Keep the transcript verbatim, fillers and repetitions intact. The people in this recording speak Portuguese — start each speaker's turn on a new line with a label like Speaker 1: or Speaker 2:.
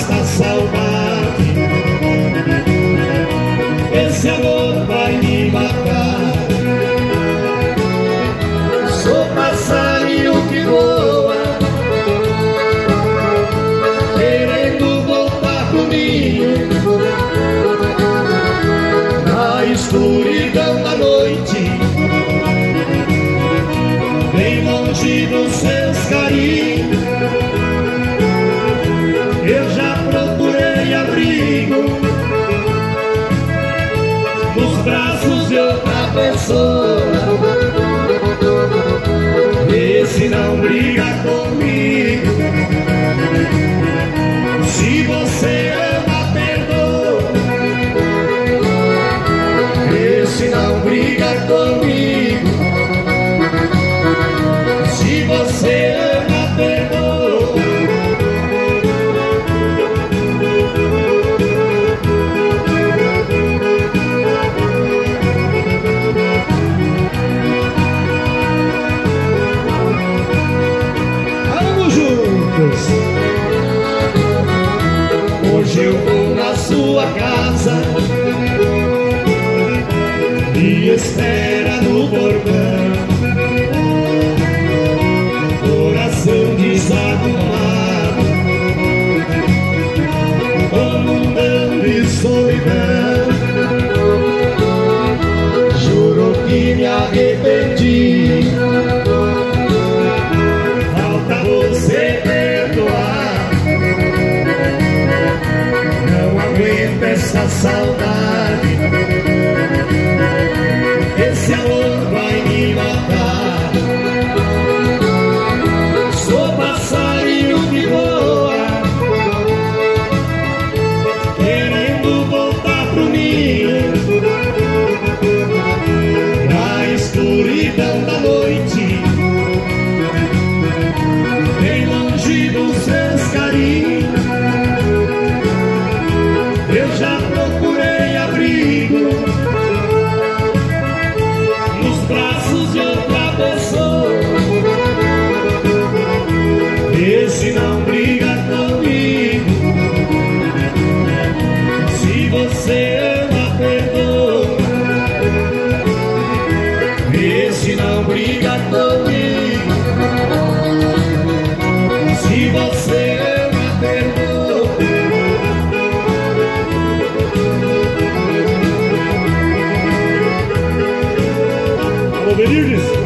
Speaker 1: esta saudade. Esse amor vai me matar. Sou passarinho que voa, querendo voltar pro ninho. Na escuridão da noite, bem longe dos seus carinhos, eu já procurei abrigo nos braços de outra pessoa. Vê se não briga comigo. Se você ama, perdoa. Vê se não briga comigo. Se você ama, perdoa. Vamos juntos. Hoje eu vou na sua casa, me espera no portão. Coração desarrumado, como um bando de solidão. Juro que me arrependi, falta você perdoar. Não aguento essa saudade, esse amor vai me matar. Sou passarinho que voa, querendo voltar pro ninho. Na escuridão da noite, bem longe dos seus carinhos, eu já procurei abrigo nos braços de outra pessoa. Esse não briga comigo. Se você ama, perdoa. Esse não briga comigo. Se você ama, perdoa. Alô, Benildes.